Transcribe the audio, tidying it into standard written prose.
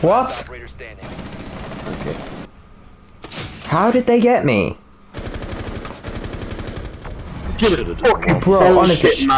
What? Operator standing. Okay. How did they get me? Should've done one. Bro, honestly.